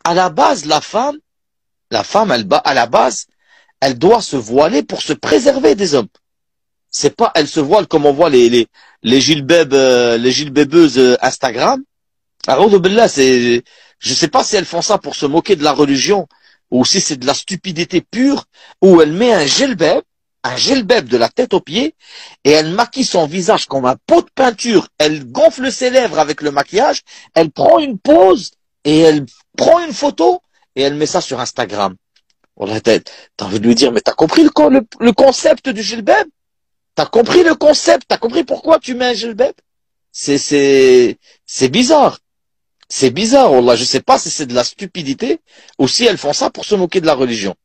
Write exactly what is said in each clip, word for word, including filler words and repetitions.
À la base, la femme, la femme, elle, à la base, elle doit se voiler pour se préserver des hommes. C'est pas, elle se voile comme on voit les, les, les gilbèbes, euh, les gilbébeuses euh, Instagram. Alors, là, c'est, je sais pas si elles font ça pour se moquer de la religion ou si c'est de la stupidité pure, où elle met un gilbèbe, un gilbèbe de la tête aux pieds, et elle maquille son visage comme un pot de peinture, elle gonfle ses lèvres avec le maquillage, elle prend une pose, et elle prend une photo, et elle met ça sur Instagram. T'as envie de lui dire, mais t'as compris le, le, le concept du gilbèbe? T'as compris le concept? T'as compris pourquoi tu mets un gilbèbe? C'est, c'est, c'est bizarre. C'est bizarre, wallah. Je sais pas si c'est de la stupidité ou si elles font ça pour se moquer de la religion.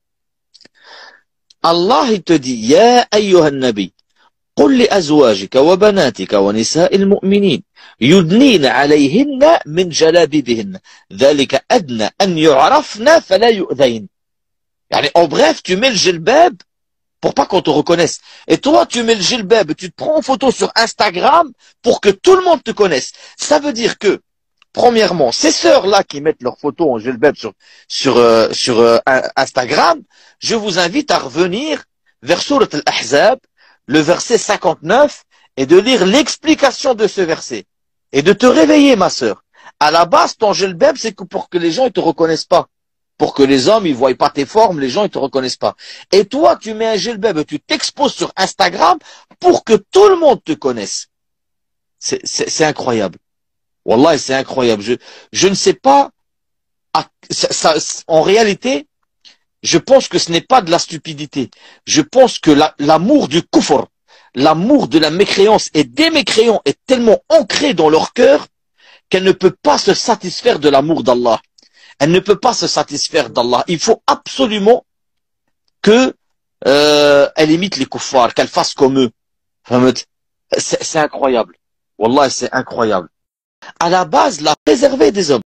Allah, il te dit, Ya ayyuhan nabi, قل لأزواجك وبناتك ونساء المؤمنين يدنين عليهن من جلابيبهن ذلك أدنى أن يعرفن فلا يؤذين. Yani, en bref, tu mets le gilbab pour pas qu'on te reconnaisse. Et toi, tu mets le gilbab, tu te prends en photo sur Instagram pour que tout le monde te connaisse. Ça veut dire que, premièrement, ces sœurs-là qui mettent leurs photos en gilbab sur, sur, euh, sur euh, Instagram, je vous invite à revenir vers Surat al-Ahzab, le verset cinquante-neuf, et de lire l'explication de ce verset. Et de te réveiller, ma sœur. À la base, ton gilbab, c'est que pour que les gens ne te reconnaissent pas. Pour que les hommes, ils voient pas tes formes, les gens, ils te reconnaissent pas. Et toi, tu mets un gilbab, tu t'exposes sur Instagram pour que tout le monde te connaisse. C'est incroyable. Wallah, c'est incroyable. Je, je ne sais pas, ça, ça, en réalité, je pense que ce n'est pas de la stupidité. Je pense que l'amour la, du kufr, l'amour de la mécréance et des mécréants est tellement ancré dans leur cœur qu'elle ne peut pas se satisfaire de l'amour d'Allah. Elle ne peut pas se satisfaire d'Allah. Il faut absolument que euh, elle imite les kuffars, qu'elle fasse comme eux. C'est incroyable. Wallah, c'est incroyable. À la base, la préserver des hommes.